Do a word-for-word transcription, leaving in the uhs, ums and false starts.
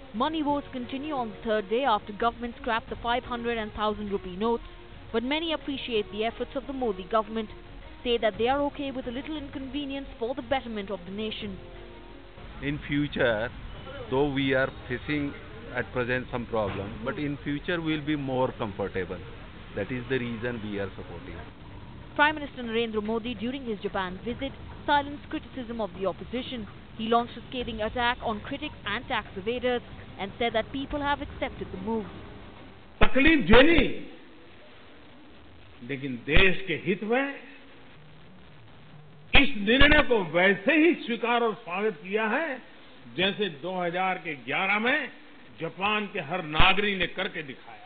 Money wars continue on the third day after government scrapped the five hundred and one thousand rupee notes, but many appreciate the efforts of the Modi government, say that they are okay with a little inconvenience for the betterment of the nation. In future, though we are facing at present some problem, but in future we will be more comfortable. That is the reason we are supporting. Prime Minister Narendra Modi, during his Japan visit, silenced criticism of the opposition. He launched a scathing attack on critics and tax evaders and said that people have accepted the move. तकलीफ झेली, लेकिन देश के हित में इस निर्णय को वैसे ही स्वीकार और स्वागत किया है जैसे दो हज़ार ग्यारह में जापान के हर नागरिक ने करके दिखाया।